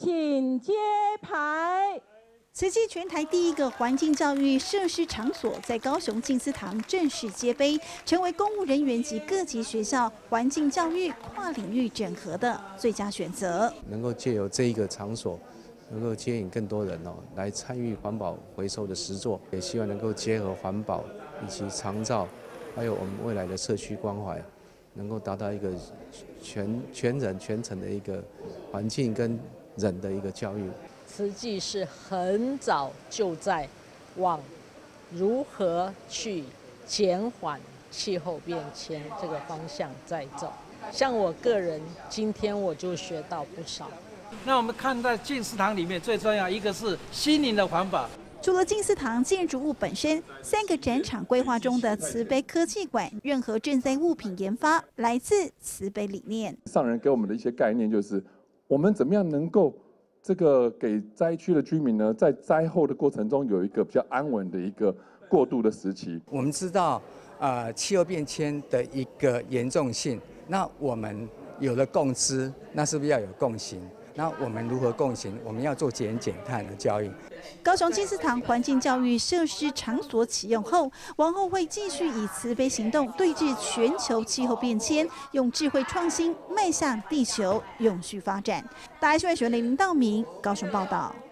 请揭牌。 慈济全台第一个环境教育设施场所，在高雄静思堂正式揭碑，成为公务人员及各级学校环境教育跨领域整合的最佳选择。 能够借由这一个场所，能够接引更多人来参与环保回收的实作，也希望能够结合环保以及长照，还有我们未来的社区关怀，能够达到一个全人全程的一个环境跟人的一个教育。 慈济是很早就在往如何去减缓气候变迁这个方向在走。像我个人，今天我就学到不少。 那我们看在静思堂里面，最重要一个是心灵的环保。 除了静思堂建筑物本身，3个展场规划中的慈悲科技馆，任何赈灾物品研发来自慈悲理念。 上人给我们的一些概念就是，我们怎么样能够这个给灾区的居民呢，在灾后的过程中有一个比较安稳的一个过渡的时期。 我们知道，气候变迁的一个严重性，那我们有了共知，那是不是要有共行？那我们如何共行？我们要做节能减碳的教育。 高雄静思堂环境教育设施场所启用后，往后会继续以慈悲行动对峙全球气候变迁，用智慧创新迈向地球永续发展。大爱新闻学林道明高雄报道。